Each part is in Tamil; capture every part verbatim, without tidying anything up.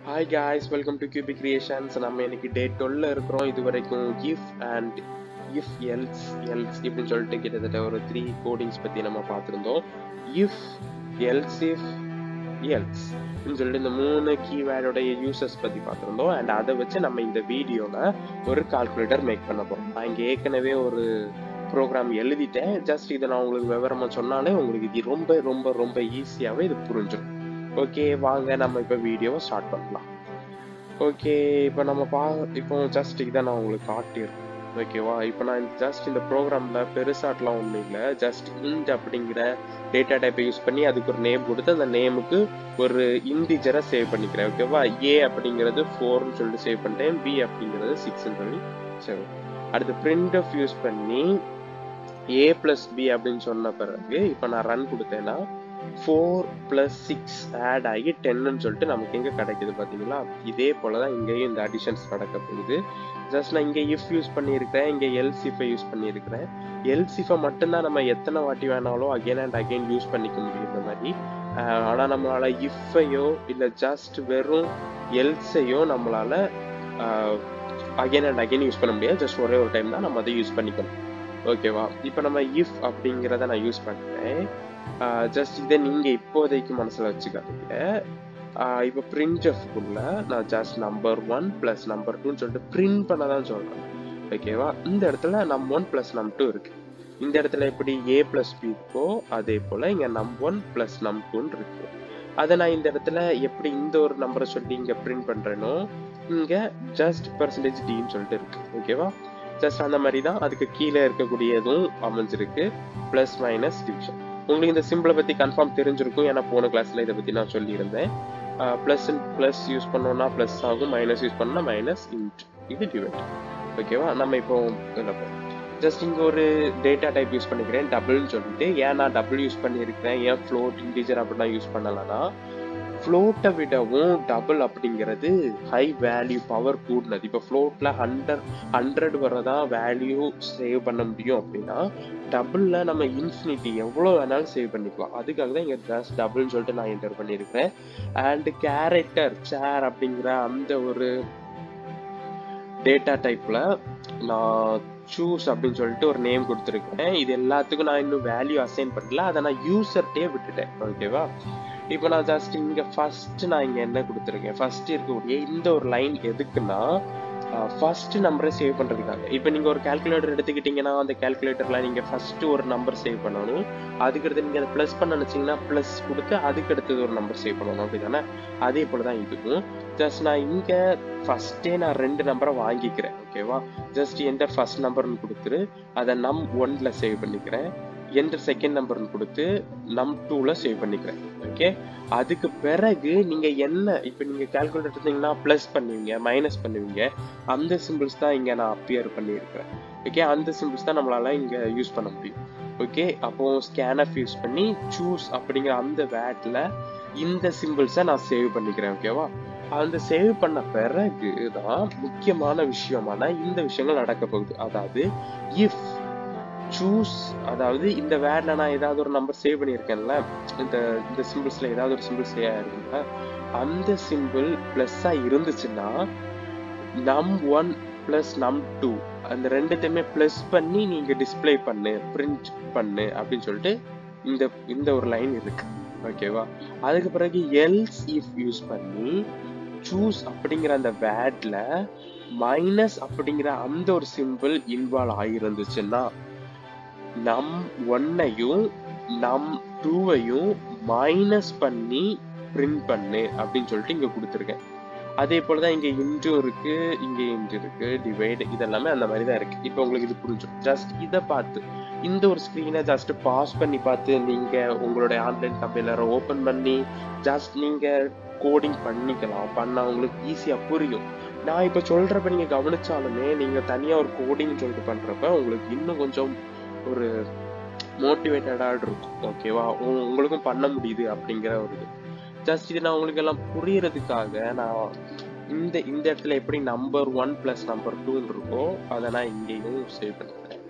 Hi guys, welcome to Cubic Creations. நம்ம இன்னைக்கு டே டுவெல்ல இருக்கிறோம். இது வரைக்கும் if and if else else இப்படின்னு சொல்லிட்டு கிட்டத்தட்ட ஒரு த்ரீ கோடிங்ஸ் பத்தி நம்ம பார்த்துருந்தோம். if else if else அப்படின்னு சொல்லிட்டு இந்த மூணு கீவேர்டோடைய யூசஸ் பத்தி பார்த்துருந்தோம். அண்ட் அதை வச்சு நம்ம இந்த வீடியோல ஒரு கால்குலேட்டர் மேக் பண்ண போறோம். நான் இங்க ஏற்கனவே ஒரு ப்ரோக்ராம் எழுதிட்டேன். ஜஸ்ட் இதை நான் உங்களுக்கு விவரமா சொன்னாலே உங்களுக்கு இது ரொம்ப ரொம்ப ரொம்ப ஈஸியாவே இது புரிஞ்சிடும். ஓகே, வாங்க நம்ம இப்போ வீடியோவை ஸ்டார்ட் பண்ணலாம். ஓகே, இப்போ நம்ம பா இப்போ ஜஸ்ட் இதை நான் உங்களுக்கு காட்டிடுறேன். ஓகேவா, இப்போ நான் ஜஸ்ட் இந்த ப்ரோக்ராமில் பெருசாட்லாம் ஒன்றும் இல்லை. ஜஸ்ட் இன்ட் அப்படிங்கிற டேட்டா டைப்பை யூஸ் பண்ணி அதுக்கு ஒரு நேம் கொடுத்து அந்த நேமுக்கு ஒரு இன்டிஜரை சேவ் பண்ணிக்கிறேன். ஓகேவா, ஏ அப்படிங்கிறது ஃபோர்னு சொல்லிட்டு சேவ் பண்ணிட்டேன், பி அப்படிங்கிறது சிக்ஸ்ன்னு சொல்லி சேவ். அடுத்து பிரிண்ட் ஆஃப் யூஸ் பண்ணி ஏ பிளஸ் பி அப்படின்னு சொன்ன பிறகு இப்போ நான் ரன் கொடுத்தேன்னா ஃபோர் பிளஸ் சிக்ஸ் ஆட் ஆகி டென்னு சொல்லிட்டு நமக்கு எங்கே கிடைக்குது பார்த்தீங்களா? இதே போல தான் இங்கேயும் இந்த அடிஷன்ஸ் நடக்க போகுது. ஜஸ்ட் நான் இங்கே இஃப் யூஸ் பண்ணியிருக்கிறேன், இங்கே எல்ஸ் இஃபை யூஸ் பண்ணியிருக்கிறேன். எல்ஸ் இஃபை மட்டும்தான் நம்ம எத்தனை வாட்டி வேணாலும் அகெயின் அண்ட் அகெயின் யூஸ் பண்ணிக்க முடியும் இந்த மாதிரி. ஆனால் நம்மளால இஃபையோ இல்லை ஜஸ்ட் வெறும் எல்ஸையோ நம்மளால அகெயின் அண்ட் அகெயின் யூஸ் பண்ண முடியாது. ஜஸ்ட் ஒரே ஒரு டைம் தான் நம்ம அதை யூஸ் பண்ணிக்கணும். ஓகேவா, இப்போ நம்ம இஃப் அப்படிங்கிறத நான் யூஸ் பண்ணுறேன். ஜஸ்ட் இதை நீங்கள் இப்போதைக்கு மனசில் வச்சுக்காதீங்க. இப்போ பிரிண்ட் ஆஃப்குள்ள நான் just number one plus number டூன்னு சொல்லிட்டு பிரிண்ட் பண்ண தான் சொல்கிறேன். ஓகேவா, இந்த இடத்துல நம் ஒன் ப்ளஸ் நம் டூ இருக்கு. இந்த இடத்துல எப்படி ஏ ப்ளஸ் பி இருக்கோ அதே போல் இங்கே நம் ஒன் ப்ளஸ் நம் டூன்னு இருக்கு. அதை நான் இந்த இடத்துல எப்படி இந்த ஒரு நம்பரை சொல்லி இங்கே பிரிண்ட் பண்ணுறேனோ இங்கே ஜஸ்ட் பர்சன்டேஜ் டின்னு சொல்லிட்டு இருக்கு. ஓகேவா, ஜஸ்ட் அந்த மாதிரி தான் அதுக்கு கீழே இருக்கக்கூடியதும் அமைஞ்சிருக்கு, ப்ளஸ் மைனஸ் டிவிஷன். உங்களுக்கு இந்த சிம்பிளை பற்றி கன்ஃபார்ம் தெரிஞ்சிருக்கும், ஏன்னா போன கிளாஸில் இதை பற்றி நான் சொல்லியிருந்தேன். ப்ளஸ் ப்ளஸ் யூஸ் பண்ணோன்னா ப்ளஸ் ஆகும், மைனஸ் யூஸ் பண்ணோன்னா மைனஸ் இன்ட், இது டிவைட். ஓகேவா, நம்ம இப்போ இதில் போகிறோம். ஜஸ்ட் இங்கே ஒரு டேட்டா டைப் யூஸ் பண்ணிக்கிறேன் டபுள்னு சொல்லிட்டு. ஏன் நான் டபுள் யூஸ் பண்ணியிருக்கிறேன், ஏன் ஃப்ளோட் இன்டீஜர் அப்படின்னா யூஸ் பண்ணலாம்னா ஃப்ளோட்டை விடவும் டபுள் அப்படிங்கிறது ஹை வேல்யூ பவர் கூடினது. இப்போ ஃப்ளோட்டில் ஹண்ட்ரட் ஹண்ட்ரட் வரதான் வேல்யூ சேவ் பண்ண முடியும் அப்படின்னா டபுளில் நம்ம இன்ஃபினிட்டி எவ்வளோ வேணாலும் சேவ் பண்ணிக்கலாம். அதுக்காக தான் இங்கே ஜஸ்ட் டபுள்னு சொல்லிட்டு நான் என்டர் பண்ணியிருக்கிறேன். அண்ட் கேரக்டர் சேர் அப்படிங்கிற அந்த ஒரு டேட்டா டைப்பில் நான் சூஸ் அப்படின்னு சொல்லிட்டு ஒரு நேம் கொடுத்துருக்கேன். இது எல்லாத்துக்கும் நான் இன்னும் வேல்யூ அசைன் பண்ணல, அதை நான் யூசர்ட்டே விட்டுட்டேன். ஓகேவா, இப்போ நான் ஜஸ்ட் இங்கே ஃபர்ஸ்ட் நான் இங்கே என்ன கொடுத்துருக்கேன், ஃபர்ஸ்ட் இருக்கக்கூடிய இந்த ஒரு லைன் எதுக்குன்னா ஃபர்ஸ்ட் நம்பரை சேவ் பண்ணுறதுக்காக. இப்போ நீங்கள் ஒரு கால்குலேட்டர் எடுத்துக்கிட்டீங்கன்னா அந்த கால்குலேட்டரில் நீங்கள் ஃபர்ஸ்ட் ஒரு நம்பர் சேவ் பண்ணணும், அதுக்கடுத்து நீங்கள் அதை ப்ளஸ் பண்ண நினச்சிங்கன்னா ப்ளஸ் கொடுத்து அதுக்கு அடுத்தது ஒரு நம்பர் சேவ் பண்ணணும். அப்படி தானே, அதே போல் தான் இதுக்கும். ஜஸ்ட் நான் இங்கே ஃபர்ஸ்டே நான் ரெண்டு நம்பரை வாங்கிக்கிறேன். ஓகேவா, ஜஸ்ட் என்டர் ஃபர்ஸ்ட் நம்பர்னு கொடுத்துரு அதை நம் ஒன்ல சேவ் பண்ணிக்கிறேன், என்டர் செகண்ட் நம்பர்னு கொடுத்து நம் டூல சேவ் பண்ணிக்கிறேன். ஓகே, அதுக்கு பிறகு நீங்க என்ன இப்போ நீங்க கால்குலேட்டர் எடுத்தீங்கன்னா பிளஸ் பண்ணுவீங்க, மைனஸ் பண்ணுவீங்க, அந்த சிம்பிள்ஸ் தான் இங்க நான் அப்பியர் பண்ணியிருக்கிறேன். ஓகே, அந்த சிம்பிள்ஸ் தான் நம்மளால இங்க யூஸ் பண்ண முடியும். ஓகே, அப்போ ஸ்கேனஃப் யூஸ் பண்ணி சூஸ் அப்படிங்கிற அந்த வேட்ல இந்த சிம்பிள்ஸை நான் சேவ் பண்ணிக்கிறேன். ஓகேவா, அந்த சேவ் பண்ண பிறகு தான் முக்கியமான விஷயமான இந்த விஷயங்கள் நடக்க போகுது. அதாவது இஃப் சூஸ், அதாவது இந்த வேர்ட்ல நான் ஏதாவது ஒரு நம்பர் சேவ் பண்ணியிருக்கேன்ல, இந்த இந்த சிம்பிள்ஸ்ல ஏதாவது ஒரு சிம்பிள் சேவ் ஆயிருக்குல்ல, அந்த சிம்பிள் பிளஸ்ஸா இருந்துச்சுன்னா நம் ஒன் பிளஸ் நம் டூ அந்த ரெண்டுத்தையுமே பிளஸ் பண்ணி நீங்க டிஸ்பிளே பண்ணு, பிரிண்ட் பண்ணு அப்படின்னு சொல்லிட்டு இந்த இந்த ஒரு லைன் இருக்கு. ஓகேவா, அதுக்கு பிறகு எல்ஸ் இஃப் யூஸ் பண்ணி சூஸ் அப்படிங்கிற அந்த வேர்ட்ல மைனஸ் அப்படிங்கிற அந்த ஒரு சிம்பிள் இன்வால்வ் ஆகிருந்துச்சுன்னா நம் ஒன்னையும் நம் டூவையும் மைனஸ் பண்ணி பிரிண்ட் பண்ணு அப்படின்னு சொல்லிட்டு இங்க கொடுத்துருக்கேன். அதே போலதான் இங்க இன்டு இருக்கு, இங்க இன்டு இருக்கு, டிவைட், இதெல்லாமே அந்த மாதிரி தான் இருக்கு. இப்போ உங்களுக்கு இது புரிஞ்சும். ஜஸ்ட் இதை பார்த்து இந்த ஒரு ஸ்கிரீனை ஜஸ்ட் பாஸ் பண்ணி பார்த்து நீங்க உங்களுடைய ஆன்லைன் கம்பெனில ஓபன் பண்ணி ஜஸ்ட் நீங்க கோடிங் பண்ணிக்கலாம். பண்ணா உங்களுக்கு ஈஸியா புரியும். நான் இப்ப சொல்றப்ப நீங்க கவனிச்சாலுமே நீங்க தனியா ஒரு கோடிங் சொல்லிட்டு பண்றப்ப உங்களுக்கு இன்னும் கொஞ்சம் ஒரு மோட்டிவேட்டடா இருக்கும். ஓகேவா, உங்களுக்கும் பண்ண முடியுது அப்படிங்கிற ஒரு இது. ஜஸ்ட் இது நான் உங்களுக்கு எல்லாம் புரியறதுக்காக நான் இந்த இந்த இடத்துல எப்படி நம்பர் ஒன் பிளஸ் நம்பர் டூன்னு இருக்கோ அதை நான் இங்கேயும் சேவ் பண்ணிக்கிறேன்.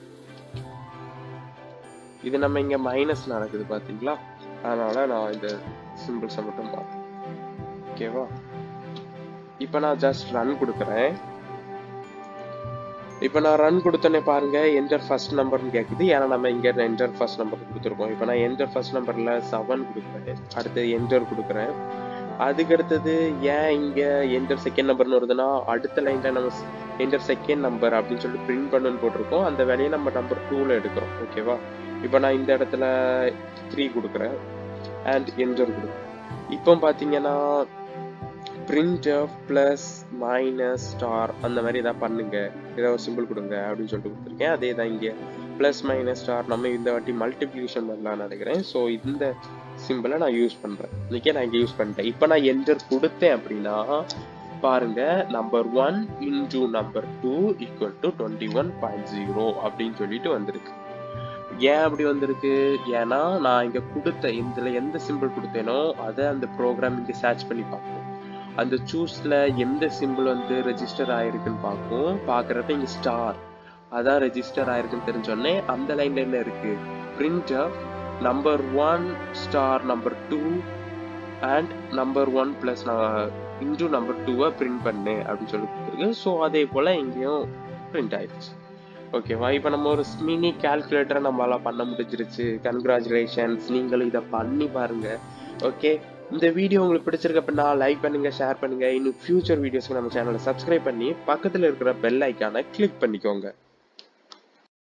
இது நம்ம இங்க மைனஸ் நடக்குது பாத்தீங்களா, அதனால நான் இந்த சிம்பிள்ஸை மட்டும் பார்த்தேன். ஓகேவா, இப்போ நான் ஜஸ்ட் ரன் கொடுக்குறேன். இப்போ நான் ரன் கொடுத்தோன்னே பாருங்க என்டர் ஃபர்ஸ்ட் நம்பர்னு கேட்குது. ஏன்னா நம்ம இங்கே என்டர் ஃபர்ஸ்ட் நம்பர் கொடுத்துருக்கோம். இப்போ நான் என்டர் ஃபர்ஸ்ட் நம்பரில் செவன் கொடுக்குறேன். அடுத்து என்டர் கொடுக்குறேன். அதுக்கு அடுத்தது ஏன் இங்கே என்டர் செகண்ட் நம்பர்னு வருதுன்னா அடுத்த லைனில் நம்ம என்டர் செகண்ட் நம்பர் அப்படின்னு சொல்லிட்டு பிரிண்ட் பண்ணுன்னு போட்டிருக்கோம். அந்த வேலையை நம்ம நம்பர் டூவில் எடுக்கிறோம். ஓகேவா? இப்போ நான் இந்த இடத்துல த்ரீ கொடுக்குறேன் அண்ட் என்டர் கொடுக்குறேன். இப்போ பார்த்தீங்கன்னா printf plus minus star அந்த மாதிரி ஏதாவது பண்ணுங்க, ஏதாவது ஒரு சிம்பிள் கொடுங்க அப்படின்னு சொல்லிட்டு கொடுத்துருக்கேன். அதே தான் இங்கே பிளஸ் மைனஸ் ஸ்டார் நம்ம இந்த வாட்டி மல்டிப்ளிகேஷன் பண்ணலாம்னு நினைக்கிறேன். ஸோ இந்த சிம்பிளை நான் யூஸ் பண்ணுறேன். இன்னைக்கே நான் இங்கே யூஸ் பண்ணிட்டேன். இப்போ நான் என்டர் கொடுத்தேன் அப்படின்னா பாருங்க number one into number two equal to twenty one point zero அப்படின்னு சொல்லிட்டு வந்திருக்கு. ஏன் அப்படி வந்திருக்கு? ஏன்னா நான் இங்கே கொடுத்த இதில் எந்த சிம்பிள் கொடுத்தேனோ அதை அந்த ப்ரோக்ராம் இங்கே சர்ச் பண்ணி பார்ப்போம். அந்த சூஸ்ல எந்த சிம்பிள் வந்து ரெஜிஸ்டர் ஆயிருக்குன்னு பார்க்கும். பார்க்குறப்ப இங்கே ஸ்டார் அதான் ரெஜிஸ்டர் ஆயிருக்குன்னு தெரிஞ்சோடனே அந்த லைன்ல என்ன இருக்கு, print number one star number two and number one plus into number டூவை பிரிண்ட் பண்ணு அப்படின்னு சொல்லி கொடுத்துருக்கு. ஸோ அதே போல இங்கேயும் பிரிண்ட் ஆயிடுச்சு. ஓகேவா? இப்போ நம்ம ஒரு மினி கால்குலேட்டரை நம்மளால பண்ண முடிஞ்சிருச்சு. கன்க்ராச்சுலேஷன்ஸ், நீங்களும் இதை பண்ணி பாருங்க. ஓகே, இந்த வீடியோ உங்களுக்கு பிடிச்சிருக்கு அப்படின்னா லைக் பண்ணுங்க, ஷேர் பண்ணுங்க. இன்னும் ஃபியூச்சர் வீடியோஸ்க்கு நம்ம சேனலை சப்ஸ்கிரைப் பண்ணி பக்கத்தில் இருக்கிற பெல் ஐக்கானை கிளிக் பண்ணிக்கோங்க.